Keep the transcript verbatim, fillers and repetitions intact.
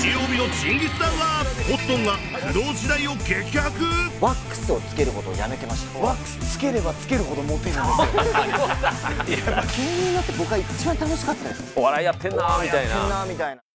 日曜日のジンギスカンはコットンが苦労時代を激白。 ワックスをつけることをやめてました。ワックスつければつけるほどモテるんですよ。芸人になって僕は一番楽しかったです。 お笑いやってんなーみたいな。 やってんなーみたいな。